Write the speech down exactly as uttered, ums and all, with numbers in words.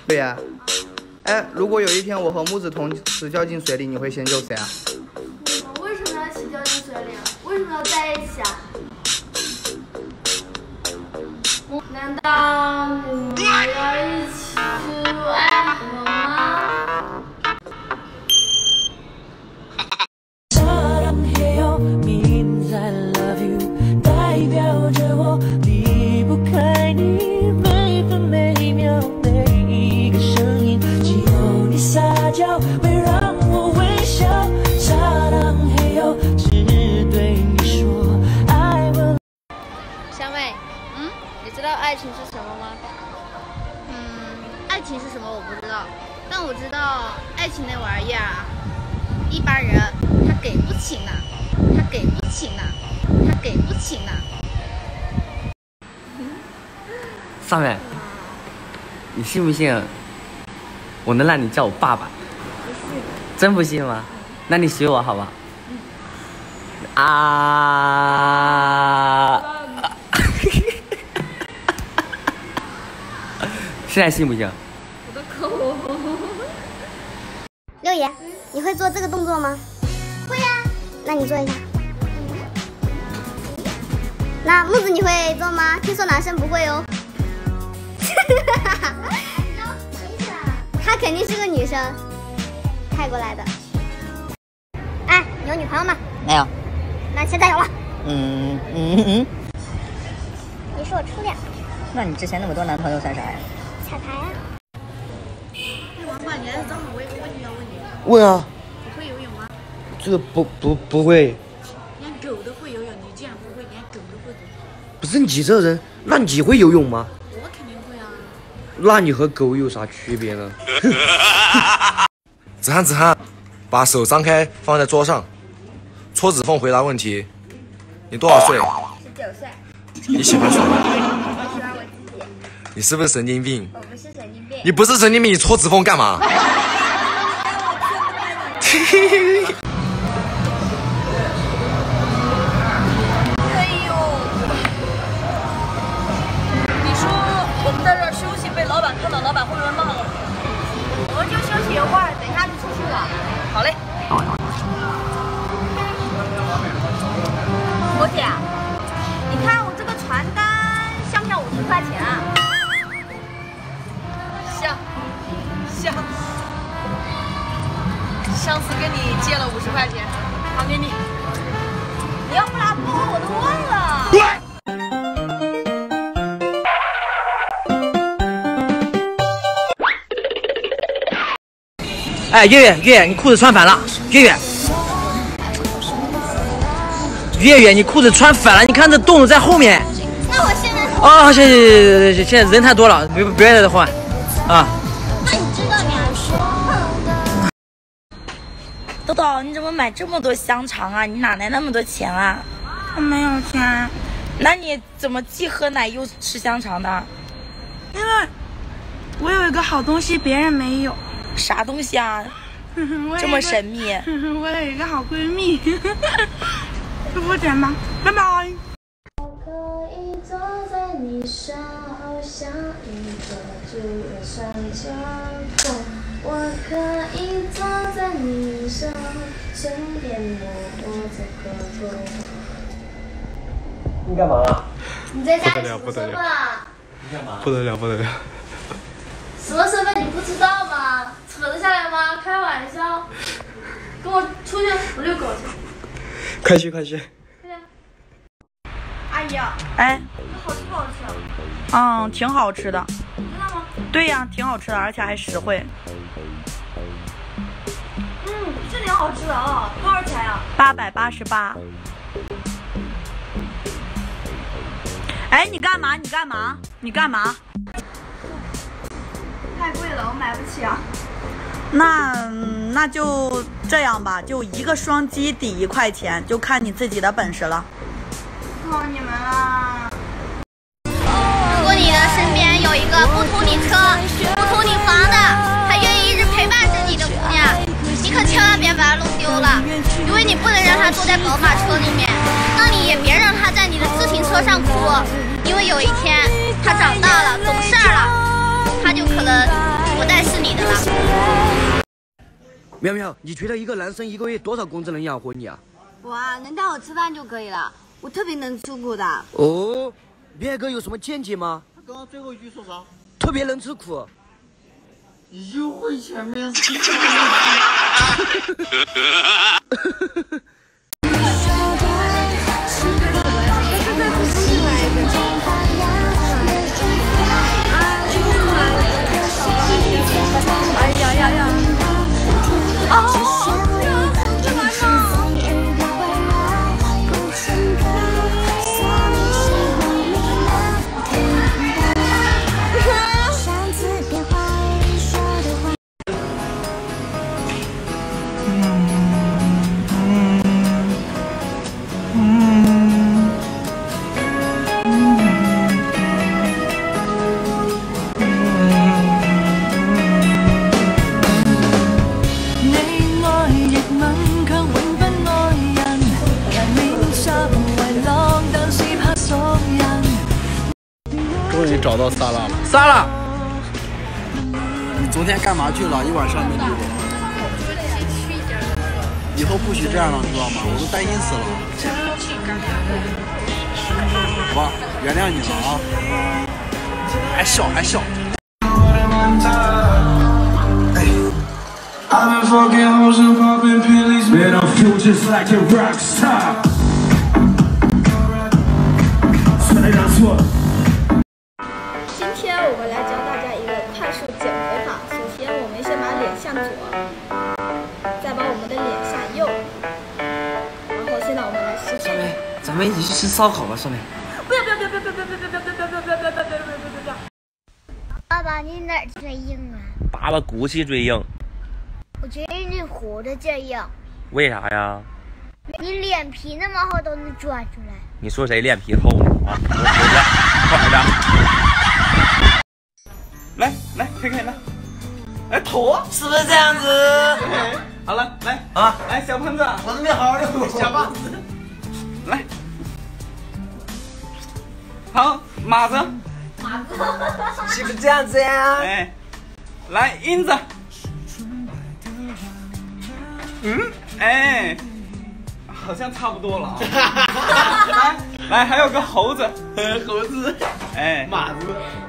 对呀、啊。哎，如果有一天我和木子同时掉进水里，你会先救谁啊？ 我为什么要一起掉进水里啊？为什么要在一起啊？难道你们要一起吃外盒吗？ 代表着我离不开你，每分每秒每一个声音，只有你撒娇会让我微笑。撒浪嘿呦，只对你说爱我。 香妹，嗯，你知道爱情是什么吗？嗯，爱情是什么我不知道，但我知道爱情那玩意儿啊，一般人他给不起呢，他给不起呢。 他给不起呢。 上面，你信不信？我能让你叫我爸爸？ 不信。 真不信吗？那你学我好吧？嗯、啊！现在信不信？ 我的口。 六爷，你会做这个动作吗？会呀、啊。那你做一下。 那木子你会做吗？听说男生不会哦。她肯定是个女生，泰国来的。哎，你有女朋友吗？ 没有。 那现在有了。 嗯嗯嗯。 你是我初恋。 那你之前那么多男朋友算啥呀？ 彩排啊。 哎，王管，你来正好，我有个问题要问你。 问啊。 你会游泳吗？ 这个不不不会。 连狗都会游泳，你既然不会，连狗都会游。 不是你这人，那你会游泳吗？ 我肯定会啊。 那你和狗有啥区别呢？ 子涵，子涵，把手张开，放在桌上。戳指缝回答问题。你多少岁？ 十九岁。 你喜欢谁？ 我喜欢我自己。 你是不是神经病？ 我不是神经病。 你不是神经病，你戳指缝干嘛？ 老板看到，老板会不会骂我？ 我们就休息一会儿，等一下就出去了。 好嘞。 佛姐，你看我这个传单像不像五十块钱啊？ 像，像，上次跟你借了五十块钱，还给你。 你要不拿不，我都忘了。 哎，月月月月，你裤子穿反了！月月，月月，你裤子穿反了，你看这洞子在后面。 那我现在…… 哦，行行行行，现在人太多了，别别再换，啊。 那你知道你还说？ 豆豆，你怎么买这么多香肠啊？你哪来那么多钱啊？我没有钱。那你怎么既喝奶又吃香肠的？ 因为我有一个好东西，别人没有。 啥东西啊？这么神秘。 我有一个好闺蜜。就付钱吧，拜拜。 我可以坐在你身后，像一个主人上脚步。我可以坐在你身后，身边默默在呵护。 你干嘛？ 你在家里什么不得了， 身份啊？ 你干嘛？ 不得了，不得了。 什么身份你不知道吗？扯得下来吗？开玩笑！跟我出去，我遛狗去。 快去快去！ 快点。阿姨啊， 哎， 好吃不好吃？ 嗯，挺好吃的。 真的吗？ 对呀，挺好吃的，而且还实惠。 嗯，这挺好吃的啊，多少钱呀？ 八百八十八。哎，你干嘛？你干嘛？你干嘛？ 太贵了，我买不起啊。 那那就这样吧，就一个双击抵一块钱，就看你自己的本事了。 靠你们啦！ 如果你的身边有一个不图你车、不图你房的，还愿意一直陪伴着你的姑娘，你可千万别把她弄丢了，因为你不能让她坐在宝马车里面，那你也别让她在你的自行车上哭，因为有一天她长大了、懂事儿了，她就可能不苗苗，你觉得一个男生一个月多少工资能养活你啊？ 哇，能带我吃饭就可以了，我特别能吃苦的。 哦，别个有什么见解吗？ 他刚刚最后一句说啥？ 特别能吃苦。 又会前面。 哎呀呀呀！哦。 终于找到萨拉了， 萨拉， 你昨天干嘛去了？一晚上没理我。以后不许这样了，知道吗？我都担心死了。好吧，原谅你了啊。还笑还笑。 I've been fucking hoes and popping pills, man. I feel just like a rock star. That's what. 今天我们来教大家一个快速减肥法。首先，我们先把脸向左，再把我们的脸向右，然后现在我们来实践。 咱们一起去吃烧烤吧，少妹。 不要不要不要不要不要不要不要不要不要不要不要不要不要不要不要！ 爸爸，你哪儿最硬啊？ 爸爸骨气最硬。 我觉得你活的最硬。 为啥呀？ 你脸皮那么厚都能抓出来。 你说谁脸皮厚呢？啊，我快点， 来来，看看来，来头， 是不是这样子？ 好了，来啊， 来小胖子， 我这边好好的， 小胖子，来，好，马子， 马子，是不是这样子呀？ 哎，来英子，嗯，哎。好像差不多了啊！来来，还有个猴子， 猴子， 哎， 马子。